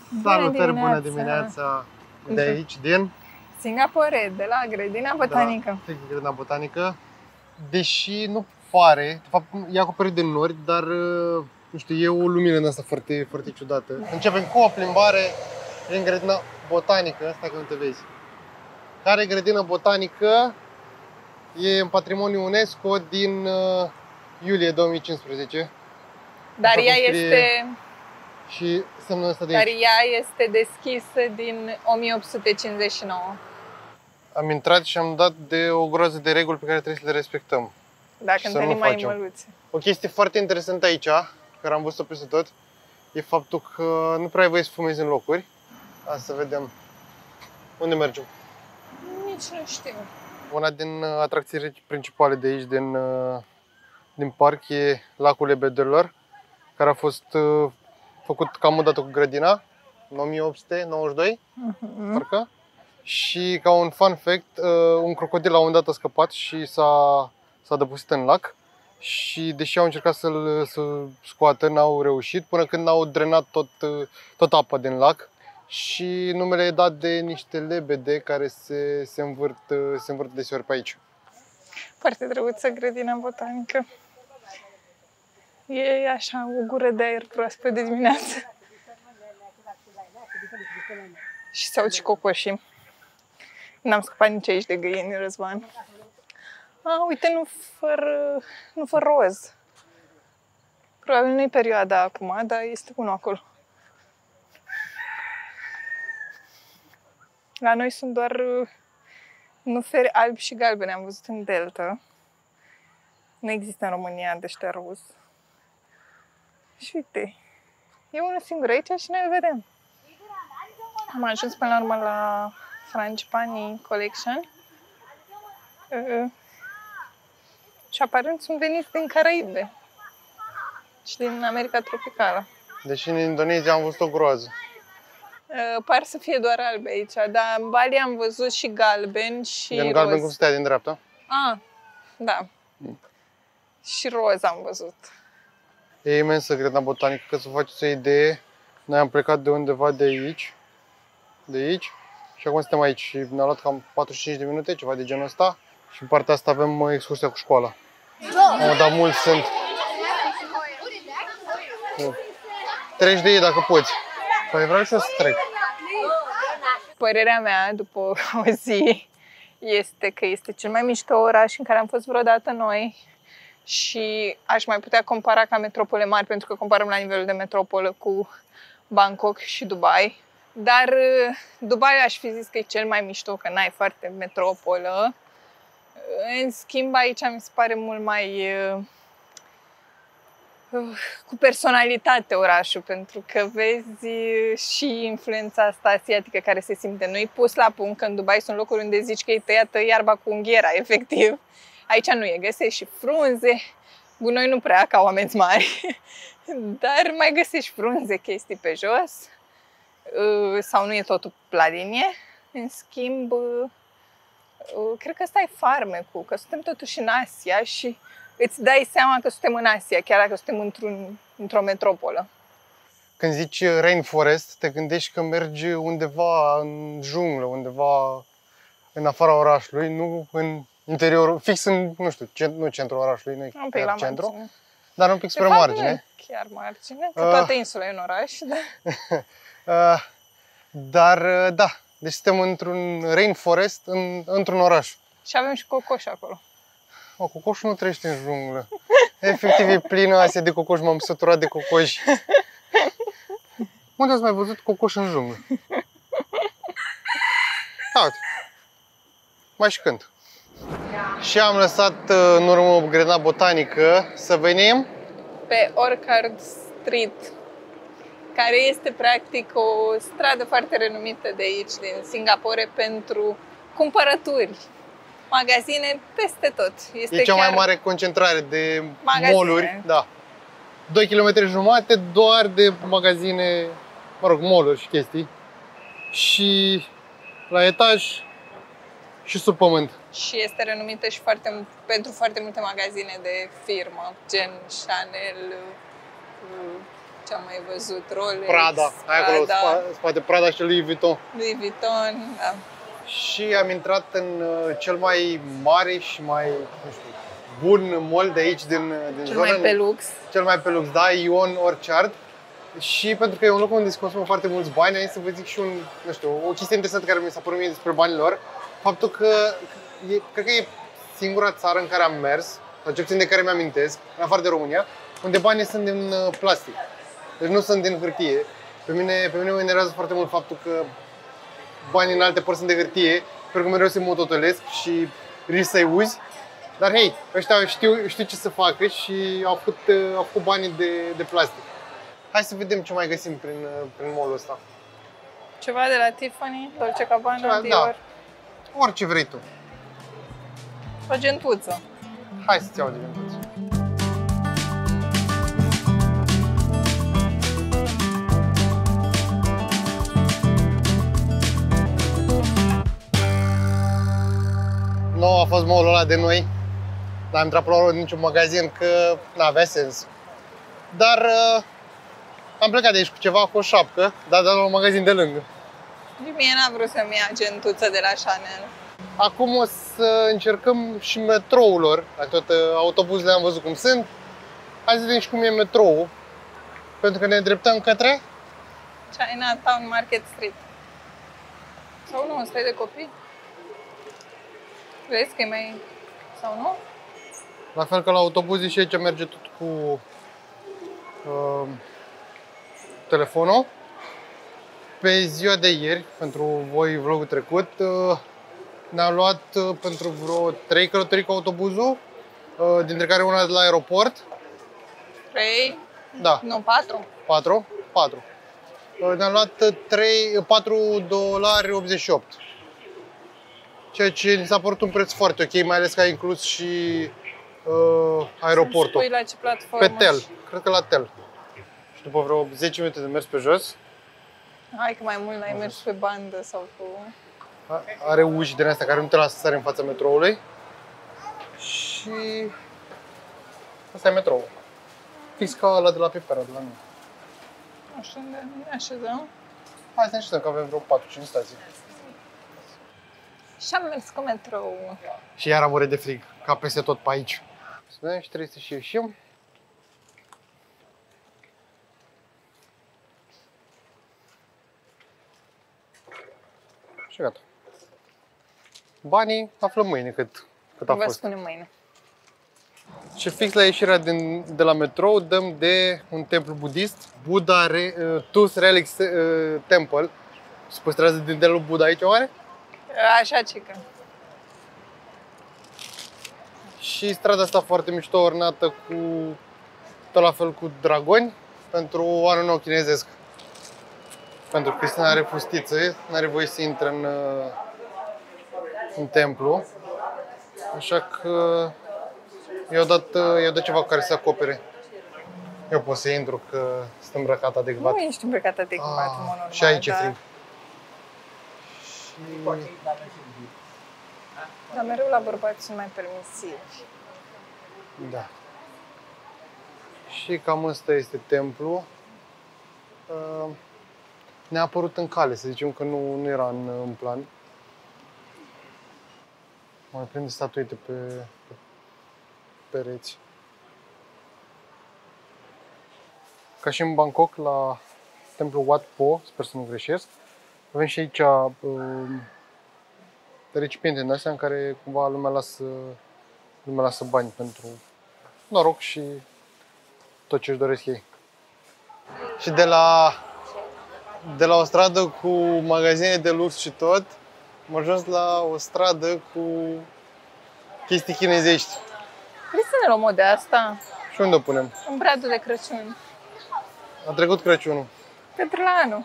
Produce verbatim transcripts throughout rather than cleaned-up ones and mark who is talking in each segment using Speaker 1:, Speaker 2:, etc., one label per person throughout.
Speaker 1: Salutări, bună dimineața! De aici, din
Speaker 2: Singapore, de la Grădina Botanică.
Speaker 1: De la Grădina Botanică. Deși nu pare, de fapt e acoperit de nori, dar nu știu, e o lumină în asta foarte, foarte ciudată. Începem cu o plimbare în Grădina Botanică, asta că nu te vezi. Care Grădina Botanică e în patrimoniul UNESCO din uh, iulie două mii cincisprezece.
Speaker 2: Dar ea este...
Speaker 1: Și semnul ăsta de
Speaker 2: Dar
Speaker 1: aici.
Speaker 2: ea este deschisă din o mie opt sute cincizeci și nouă.
Speaker 1: Am intrat și am dat de o groază de reguli pe care trebuie să le respectăm.
Speaker 2: Dacă întâlnim mai măluți.
Speaker 1: O chestie foarte interesantă aici, care am văzut-o peste tot, e faptul că nu prea ai voie să fumezi în locuri. Hai să vedem. Unde mergem?
Speaker 2: Nici nu știu.
Speaker 1: Una din atracțiile principale de aici, din, din parc, e lacul Lebedelor, care a fost făcut cam odată cu grădina, în o mie opt sute nouăzeci și doi, uh-huh. parcă. Și ca un fun fact, un crocodil la un dat a scăpat și s-a, s-a dăpusit în lac. Și deși au încercat să-l să scoată, n-au reușit, până când n-au drenat tot, tot apa din lac. Și numele e dat de niște lebede care se, se, învârt, se învârt deseori pe aici.
Speaker 2: Foarte drăguță Grădina Botanică. E așa o gură de aer proaspăt de dimineață. Și se aud și cocoșii. N-am scăpat nici aici de găini, Răzvan. A, uite, nu fără, nu fără roz. Probabil nu e perioada acum, dar este unul acolo. La noi sunt doar nuferi albi și galbene, am văzut în Delta. Nu există în România de ăștia roz. Și uite, e unul singur aici și noi îl vedem. Am ajuns până la urmă la Frangipani Collection. Uh, și aparent sunt veniți din Caraibe și din America Tropicală.
Speaker 1: Deși în Indonezia am văzut o groază.
Speaker 2: Uh, par să fie doar albe aici, dar în Bali am văzut și galben și
Speaker 1: din
Speaker 2: roz.
Speaker 1: Galben cum stea din dreapta?
Speaker 2: Ah, da. Mm. Și roz am văzut.
Speaker 1: E imensă Grădina Botanică, ca să faceți o idee. Noi am plecat de undeva de aici, de aici, și acum suntem aici și ne-a luat cam patruzeci și cinci de minute, ceva de genul ăsta. Și în partea asta avem excursia cu școala. Oh, dar mulți sunt. Treci de ei dacă poți. Păi vreau și eu să trec.
Speaker 2: Părerea mea, după o zi, este că este cel mai mișto oraș în care am fost vreodată noi. Și aș mai putea compara ca metropole mari, pentru că comparăm la nivelul de metropolă cu Bangkok și Dubai. Dar Dubai aș fi zis că e cel mai mișto, că n-ai foarte metropolă. În schimb, aici mi se pare mult mai uh, cu personalitate orașul, pentru că vezi și influența asta asiatică care se simte. Nu-i pus la punct, că în Dubai sunt locuri unde zici că e tăiată iarba cu unghiera, efectiv. Aici nu e, găsești și frunze, gunoi nu prea ca oameni mari, dar mai găsești frunze, chestii pe jos, sau nu e totul la linie. În schimb, cred că ăsta e farmecul, că suntem totuși în Asia și îți dai seama că suntem în Asia, chiar dacă suntem într-un, într-o metropolă.
Speaker 1: Când zici rainforest, te gândești că mergi undeva în junglă, undeva în afara orașului, nu în interiorul, fix în, nu știu, cent, nu centrul orașului, nu e
Speaker 2: un pic la
Speaker 1: centru,
Speaker 2: margine.
Speaker 1: Dar un pic spre margine.
Speaker 2: Chiar margine, că toată insula e un oraș. Da.
Speaker 1: uh, dar, da, deci suntem într-un rainforest, în, într-un oraș.
Speaker 2: Și avem și cocoși acolo.
Speaker 1: O, cocoșul nu trăiește în junglă. Efectiv, e plină Asia de cocoși, m-am săturat de cocoși. Unde ați mai văzut cocoși în junglă? Da, uite. Mai și cânt. Și am lăsat în urmă Grădina Botanică să venim
Speaker 2: pe Orchard Street, care este practic o stradă foarte renumită de aici, din Singapore, pentru cumpărături, magazine peste tot. Este
Speaker 1: e cea
Speaker 2: chiar
Speaker 1: mai mare concentrare de
Speaker 2: magazine.
Speaker 1: mall-uri. Da. doi kilometri jumate doar de magazine, mă rog, mall-uri și chestii. Și la etaj și sub pământ.
Speaker 2: Și este renumită și foarte, pentru foarte multe magazine de firmă, gen Chanel, Ce am mai văzut? Rolex,
Speaker 1: Prada, hai acolo,
Speaker 2: Prada,
Speaker 1: spa, spate Prada și Louis Vuitton.
Speaker 2: Louis Vuitton, da.
Speaker 1: Și am intrat în uh, cel mai mare și mai, nu știu, bun mall de aici, din, din
Speaker 2: Cel
Speaker 1: zonă.
Speaker 2: mai pe lux.
Speaker 1: Cel mai pe lux, da, Ion Orchard. Și pentru că e un loc unde se consumă foarte mulți bani, ai să vă zic și un, nu știu, o chestie interesantă care mi s-a părut mie despre banii lor. Faptul că, e, cred că e singura țară în care am mers, sau cel puțin de care mi-amintesc, în afară de România, unde banii sunt din uh, plastic. Deci nu sunt din hârtie. Pe mine, pe mine mă enervează foarte mult faptul că banii în alte părți sunt de hârtie, pentru că mereu se mototolesc și risc să-i uzi. Dar hei, ăștia știu, știu ce să facă și au făcut, au făcut banii de, de plastic. Hai să vedem ce mai găsim prin, prin mall-ul ăsta.
Speaker 2: Ceva de la Tiffany, Dolce Gabbana,
Speaker 1: Ceva,
Speaker 2: Dior.
Speaker 1: da. Orice vrei tu.
Speaker 2: O gentuță.
Speaker 1: Hai să-ți iau de gentuță. Nu a fost mall-ul ăla de noi. N-am intrat până la urmă în niciun magazin, că n-avea sens. Dar uh, am plecat de aici cu ceva, cu o șapcă, dar de la un magazin de lângă.
Speaker 2: Mie n-a vrut să-mi ia gentuță de la Chanel.
Speaker 1: Acum o să încercăm și metroul lor, la toate autobuzele am văzut cum sunt. Hai să vedem și cum e metroul, pentru că ne îndreptăm către...
Speaker 2: Chinatown Market Street. Sau nu, stai de copii? Vezi că e mai... sau nu?
Speaker 1: La fel ca la autobuze și aici merge tot cu uh, telefonul. Pe ziua de ieri, pentru voi vlogul trecut, uh, ne-am luat uh, pentru vreo trei călătorii cu autobuzul, uh, dintre care una de la aeroport.
Speaker 2: trei?
Speaker 1: Da.
Speaker 2: Nu, patru.
Speaker 1: patru? patru. Uh, ne-am luat trei, patru dolari optzeci și opt. Ceea ce ni s-a părut un preț foarte ok, mai ales că a inclus și uh, aeroportul.
Speaker 2: Spui la ce platformă?
Speaker 1: Pe Tel, cred că la Tel. Și după vreo zece minute de mers pe jos,
Speaker 2: Hai că mai mult n-ai mers pe bandă sau cu...
Speaker 1: are uși din astea care nu te lasă să sari în fața metroului. Și asta e metroul. Fix ca ăla de la Pepera, de la mine.
Speaker 2: Nu știu unde ne așezăm.
Speaker 1: Hai să ne așezăm, că avem vreo patru cinci stații.
Speaker 2: Și am mers cu metrou.
Speaker 1: Și iar amore de frig, ca peste tot pe aici. Să vedem și trebuie să și ieșim. Și gata. Banii aflăm mâine cât, cât a
Speaker 2: Vă
Speaker 1: fost.
Speaker 2: spunem mâine.
Speaker 1: Și fix la ieșirea din, de la metrou dăm de un templu budist, Buddha Re, uh, Tus Relics uh, Temple. Se păstrează din delul Buddha aici, oare?
Speaker 2: Așa, cică.
Speaker 1: Și strada asta foarte mișto, ornată cu tot la fel cu dragoni pentru anul nou chinezesc. Pentru că Cristina are fustiță, nu are voie să intre în, în templu. Așa că i-au dat, i-au dat ceva care să acopere. Eu pot să intru, că sunt îmbrăcat adecvat.
Speaker 2: Nu ești îmbrăcat adecvat,
Speaker 1: Ah,
Speaker 2: în mod normal,
Speaker 1: și aici e
Speaker 2: dar-
Speaker 1: frig.
Speaker 2: Dar mereu la bărbați sunt mai permisivi.
Speaker 1: Da. Și cam ăsta este templu. Uh, Ne-a apărut în cale, să zicem că nu, nu era în, în plan. Mai prinde statuete pe, pe pereți. Ca și în Bangkok, la templul Wat Po, sper să nu greșesc, avem și aici uh, recipiente din astea în care cumva lumea lasă, lumea lasă bani pentru noroc și tot ce își doresc ei. Și de la, de la o stradă cu magazine de lux și tot, am ajuns la o stradă cu chestii chinezești.
Speaker 2: Vrei să ne luăm o de asta?
Speaker 1: Și unde o punem?
Speaker 2: Un bradul de Crăciun.
Speaker 1: A trecut Crăciunul.
Speaker 2: Pentru la anul.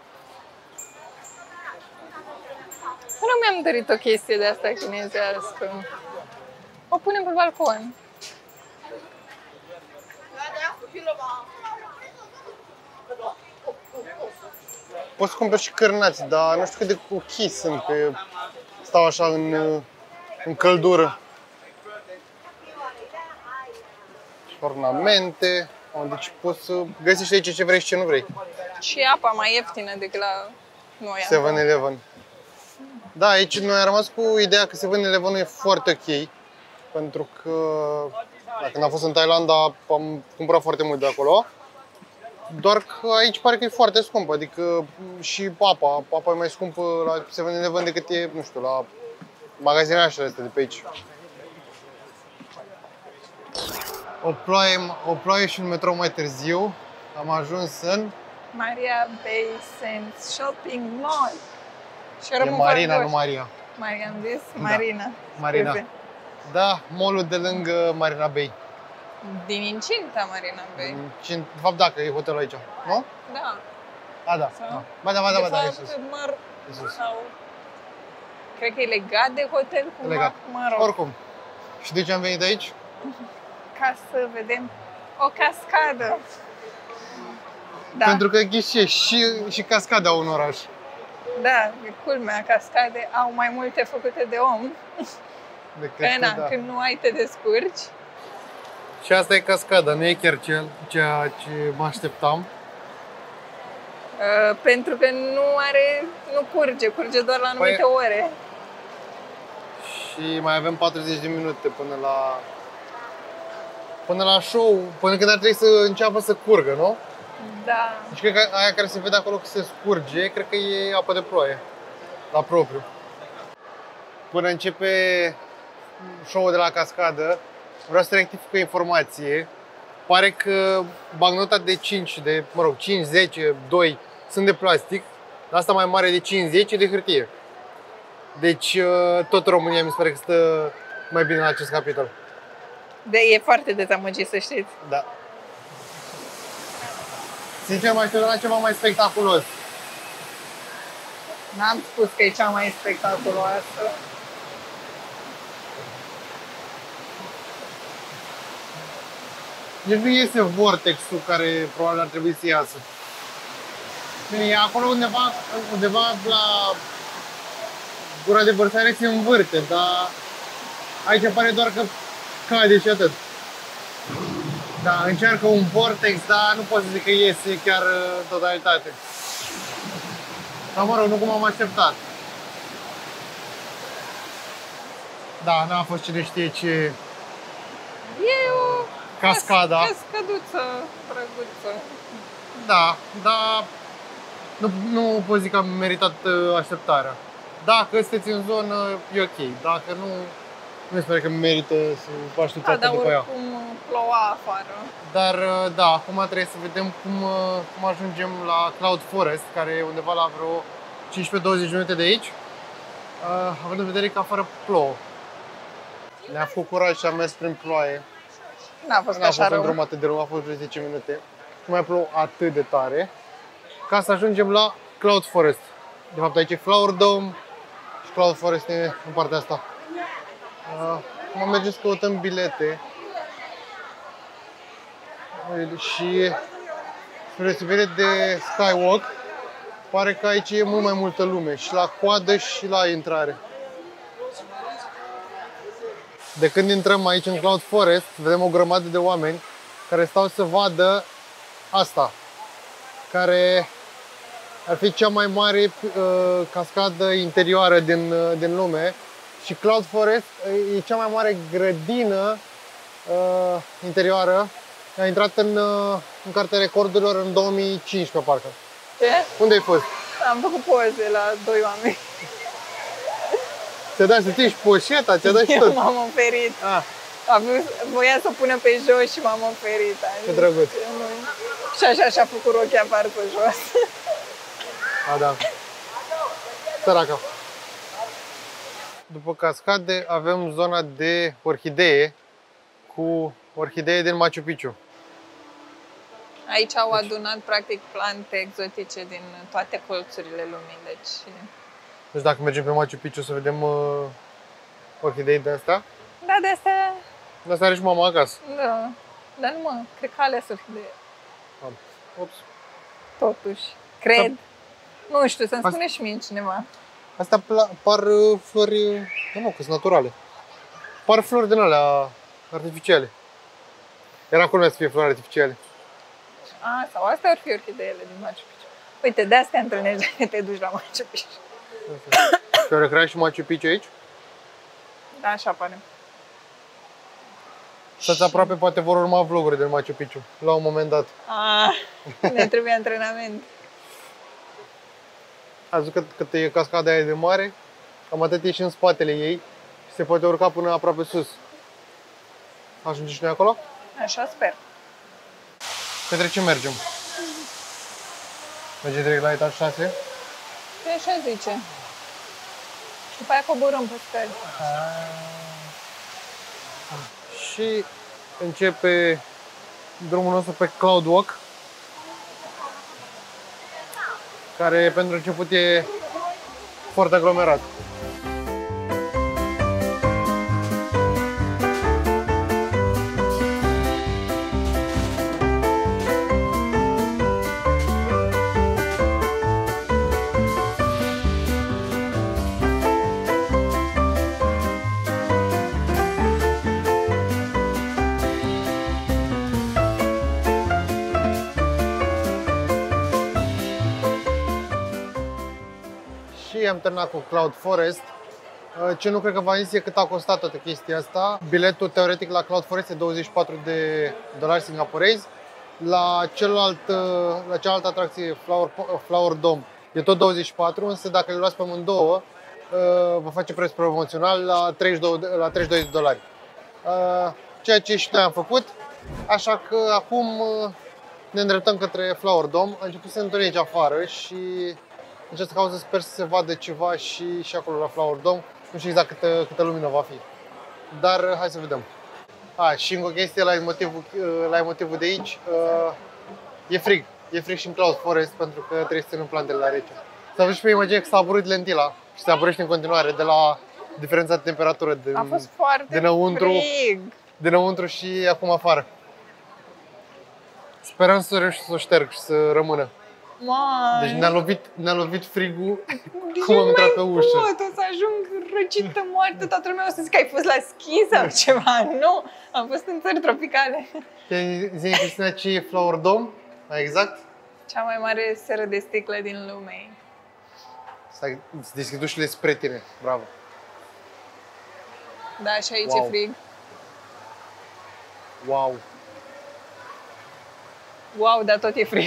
Speaker 2: Nu mi-am dorit o chestie de asta chinezească. O punem pe balcon.
Speaker 1: Poți să cumperi și cârnați, dar nu știu cât de ok sunt, că stau așa în, în căldură. Și ornamente. Deci poți să găsești aici ce vrei și ce nu vrei.
Speaker 2: Și apa mai ieftină decât la noi.
Speaker 1: seven eleven. Da, aici noi am rămas cu ideea că seven eleven e foarte ok. Pentru că da, când am fost în Thailanda am cumpărat foarte mult de acolo. Doar că aici pare că e foarte scump, adică și apa, apa e mai scumpă la seven eleven decât e, nu știu, la magazinele astea de pe aici. O ploaie, o ploaie și un metrou mai târziu am ajuns în...
Speaker 2: Maria Bay Sands Shopping Mall. Și
Speaker 1: E Marina, nu Maria.
Speaker 2: Maria, am zis? Marina.
Speaker 1: Da. Marina.
Speaker 2: Scuze.
Speaker 1: Da, mall-ul de lângă Marina Bay.
Speaker 2: Din incinta Marina Bay.
Speaker 1: De fapt, da, că e hotelul aici, nu?
Speaker 2: Da.
Speaker 1: A, da.
Speaker 2: Sau...
Speaker 1: da. Ba da, ba da,
Speaker 2: de
Speaker 1: ba da,
Speaker 2: fapt,
Speaker 1: e sus.
Speaker 2: măr...
Speaker 1: E sus.
Speaker 2: Sau... Cred că e legat de hotel cumva,
Speaker 1: Legat.
Speaker 2: mă rog.
Speaker 1: Oricum. Și de ce am venit aici?
Speaker 2: Ca să vedem o cascadă. Da.
Speaker 1: Pentru că ghișe și, și cascade au în oraș.
Speaker 2: Da, e culmea, cascade au mai multe făcute de om.
Speaker 1: Decât,
Speaker 2: Ena,
Speaker 1: da.
Speaker 2: când nu ai te descurci.
Speaker 1: Și asta e cascada, nu e chiar cel, ceea ce mă așteptam.
Speaker 2: Uh, pentru că nu are, nu curge, curge doar la anumite
Speaker 1: Păi...
Speaker 2: ore.
Speaker 1: Și mai avem patruzeci de minute până la până la show, până când ar trebui să înceapă să curgă, nu?
Speaker 2: Da.
Speaker 1: Deci cred că aia care se vede acolo că se scurge, cred că e apă de ploaie, la propriu. Până începe show-ul de la cascadă, vreau să rectific o informație. Pare că bancnota de cinci, de, mă rog, cinci, zece, doi sunt de plastic, dar asta mai mare de cinci zece e de hârtie. Deci tot România mi se pare că stă mai bine la acest capitol.
Speaker 2: De, e foarte dezamăgit, să știți.
Speaker 1: Da. Sincer, m-aș aștepta la ceva mai spectaculos.
Speaker 2: N-am spus că e cea mai spectaculoasă.
Speaker 1: Deci nu iese vortexul care probabil ar trebui să iasă. Bine, e acolo undeva, undeva la gura de vărsare se învârte, dar aici pare doar că cade și atât. Da, încearcă un vortex, dar nu pot să zic că iese chiar în totalitate. Dar mă rog, nu cum am așteptat. Da, n-a fost cine știe ce...
Speaker 2: E o
Speaker 1: cascada.
Speaker 2: cascaduță, drăguță.
Speaker 1: Da, dar nu, nu pot zic că am meritat așteptarea. Dacă sunteți în zonă, e ok. Dacă nu, nu mi se pare că merită să vă așteptați
Speaker 2: Da, dar
Speaker 1: după ea.
Speaker 2: oricum ploua afară.
Speaker 1: Dar da, acum trebuie să vedem cum, cum ajungem la Cloud Forest, care e undeva la vreo cincisprezece douăzeci minute de aici, având în vedere că afară plouă. Ne-a făcut curaj și am mers prin ploaie.
Speaker 2: N-a fost
Speaker 1: N-a
Speaker 2: așa
Speaker 1: fost un
Speaker 2: rău.
Speaker 1: drum atât de lung, a fost vreo zece minute. Nu mai plouă atât de tare, ca să ajungem la Cloud Forest. De fapt, aici e Flower Dome și Cloud Forest e în partea asta. Acum mergem să căutăm bilete. Și spre deosebire de Skywalk, pare că aici e mult mai multă lume, și la coadă și la intrare. De când intrăm aici în Cloud Forest, vedem o grămadă de oameni care stau să vadă asta, care ar fi cea mai mare uh, cascadă interioară din, uh, din lume. Și Cloud Forest e cea mai mare grădină uh, interioară. A intrat în, uh, în cartea recordurilor în două mii cincisprezece, parcă.
Speaker 2: Ce?
Speaker 1: Unde ai fost?
Speaker 2: Am făcut poze la doi oameni.
Speaker 1: Ți-a dat să ții și poșeta, ți-a dat și
Speaker 2: Eu
Speaker 1: tot.
Speaker 2: m-am oferit.
Speaker 1: Ah,
Speaker 2: A vrut, voia să o pună pe jos și m-am oferit.
Speaker 1: ce drăguț.
Speaker 2: Și așa și-a făcut rochia varsă jos.
Speaker 1: A, da. Săraca. După cascade avem zona de orhidee cu orhidee din Machu Picchu.
Speaker 2: Aici au adunat practic plante exotice din toate colțurile lumii, deci...
Speaker 1: Deci dacă mergem pe Machu Picchu să vedem uh, orhidei de astea.
Speaker 2: Da, de astea...
Speaker 1: De asta are și mama acasă.
Speaker 2: Da. Dar nu mă, cred că a ales orhidee.
Speaker 1: Am. Ops.
Speaker 2: Totuși. Cred.
Speaker 1: Da.
Speaker 2: Nu știu, să-mi
Speaker 1: Asta-
Speaker 2: spune și mie cineva.
Speaker 1: Astea pla- par uh, flori, uh, nu mă, că sunt naturale. Par flori din alea artificiale. Era culmea să fie flori artificiale.
Speaker 2: A, sau astea ar fi orhideele din Machu Picchu. Uite, de astea întâlnești dacă te duci la Machu Picchu.
Speaker 1: Și-au recreat și Machu Picchu aici?
Speaker 2: Da, așa pare.
Speaker 1: Stați aproape, poate vor urma vloguri de Machu Picchu, la un moment dat.
Speaker 2: Ah, ne trebuie antrenament.
Speaker 1: Ați văzut cât, cât e cascada aia de mare? Cam atât e și în spatele ei și se poate urca până aproape sus. Ajungem și noi acolo?
Speaker 2: Așa sper.
Speaker 1: Către ce mergem? Mergem direct la etaj șase?
Speaker 2: Păi așa zice. Și după aia coborâm pe scări.
Speaker 1: Și începe drumul nostru pe Cloud Walk, care pentru început e foarte aglomerat. Și am terminat cu Cloud Forest. Ce nu cred că v-am zis e cât a costat toată chestia asta. Biletul teoretic la Cloud Forest e douăzeci și patru de dolari singapurezi. La, celălalt, la cealaltă atracție, Flower, Flower Dome, e tot douăzeci și patru, însă dacă le luați pe amândouă, vă face preț promoțional la treizeci și doi, la treizeci și doi de dolari. Ceea ce și noi am făcut, așa că acum ne îndreptăm către Flower Dome. A început să se întunece afară și în această cauză sper să se vadă ceva și, și acolo la Flower Dome. Nu știu exact câtă, câtă lumină va fi, dar hai să vedem. A, și încă o chestie la motivul, la motivul de aici, e frig. E frig și în Cloud Forest pentru că trebuie să ținem plantele la rece. Să vezi și pe imagine că s-a aburit lentila și se aburește în continuare de la diferența de temperatură din,
Speaker 2: A fost foarte
Speaker 1: dinăuntru,
Speaker 2: frig.
Speaker 1: dinăuntru și acum afară. Sperăm să reușim să o șterg și să rămână.
Speaker 2: Mai.
Speaker 1: Deci ne-a lovit, ne-a lovit frigul
Speaker 2: Deci
Speaker 1: cum am intrat pe ușă.
Speaker 2: Pot, o să ajung răcită moartă, toată lumea o să zic că ai fost la schi sau ceva. Nu, am fost în țări tropicale.
Speaker 1: Zi-mi, Cristina, ce e Flower Dome? Mai exact?
Speaker 2: Cea mai mare seră de sticlă din lume.
Speaker 1: Stai, îți deschid ușile spre tine. Bravo.
Speaker 2: Da, și aici
Speaker 1: Wow.
Speaker 2: e frig.
Speaker 1: Wow.
Speaker 2: Wow, dar tot e frig.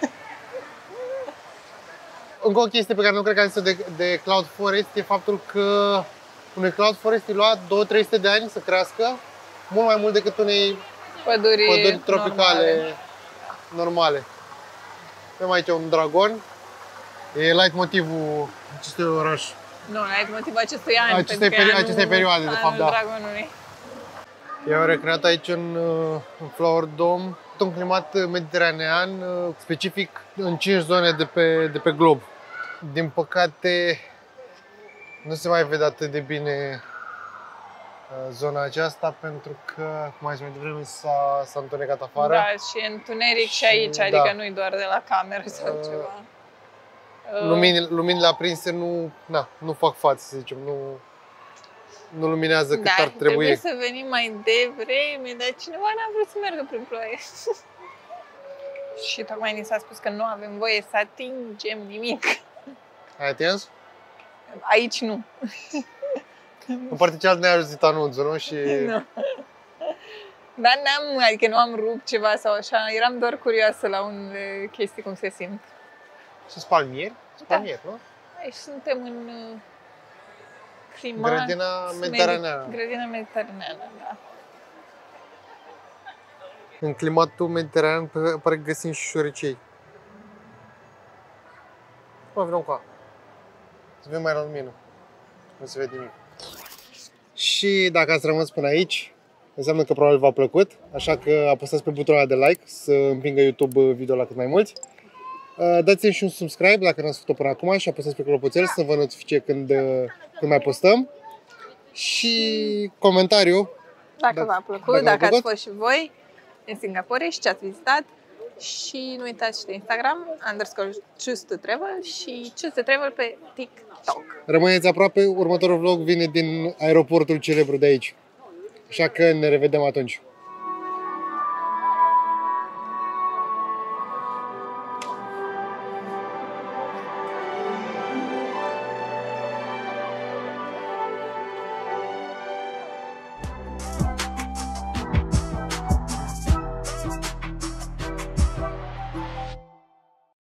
Speaker 1: Încă o chestie pe care nu cred că am zis-o de, de Cloud Forest e faptul că unui Cloud Forest îi lua două trei sute de ani să crească, mult mai mult decât unei
Speaker 2: Păduri,
Speaker 1: păduri tropicale
Speaker 2: normale.
Speaker 1: normale. Avem aici un dragon. E light motivul acestui oraș.
Speaker 2: Nu, la motivul acestui an.
Speaker 1: Acestei
Speaker 2: pentru că
Speaker 1: peri-
Speaker 2: anul-
Speaker 1: acestei perioade, de fapt,
Speaker 2: anul
Speaker 1: da.
Speaker 2: Dragonului.
Speaker 1: Eu am recreat aici în, în Flower Dome un climat mediteranean specific în cinci zone de pe, de pe glob. Din păcate, nu se mai vede atât de bine zona aceasta pentru că, cum ai zis mai devreme, s-a, s-a întunecat afară.
Speaker 2: Da, și e întuneric și,
Speaker 1: Și,
Speaker 2: aici,
Speaker 1: da.
Speaker 2: adică nu-i doar de la cameră sau
Speaker 1: Uh,
Speaker 2: ceva.
Speaker 1: Lumini, luminile aprinse nu, na, nu fac față, să zicem, nu, nu luminează cât
Speaker 2: Da,
Speaker 1: ar trebui.
Speaker 2: trebuie să venim mai devreme, dar cineva n-a vrut să meargă prin ploaie. Și tocmai ni s-a spus că nu avem voie să atingem nimic.
Speaker 1: Ai atins?
Speaker 2: Aici nu.
Speaker 1: În partea cealaltă ne-a ajutat anunțul, nu? Și
Speaker 2: Nu. Dar n-am, adică nu am rupt ceva sau așa, eram doar curioasă la unele chestii cum se simt.
Speaker 1: sunt palmieri? Sunt
Speaker 2: Da.
Speaker 1: palmieri, nu?
Speaker 2: Aici suntem în uh, climat...
Speaker 1: Grădina mediteraneană.
Speaker 2: Grădina mediteraneană, da.
Speaker 1: În climatul mediteranean pare că găsim și șoricei. Mă, vreau cu să vedem mai la lumină. Nu se vede nimic. Și dacă ați rămas până aici, înseamnă că probabil v-a plăcut. Așa că apăsați pe butonul ăla de like să împingă YouTube video la cât mai mulți. Dați-mi și un subscribe dacă n-ați făcut-o până acum și apăsați pe clopoțel să vă notifice când, când mai postăm. Și comentariu.
Speaker 2: Dacă,
Speaker 1: Dacă-
Speaker 2: v-a plăcut,
Speaker 1: dacă
Speaker 2: dacă,
Speaker 1: v-a
Speaker 2: ați
Speaker 1: plăcut.
Speaker 2: fost și voi în Singapore și ce ați vizitat. Și nu uitați și de Instagram, underscore choose to travel și choose to travel pe TikTok.
Speaker 1: Rămâneți aproape, următorul vlog vine din aeroportul celebru de aici. Așa că ne revedem atunci.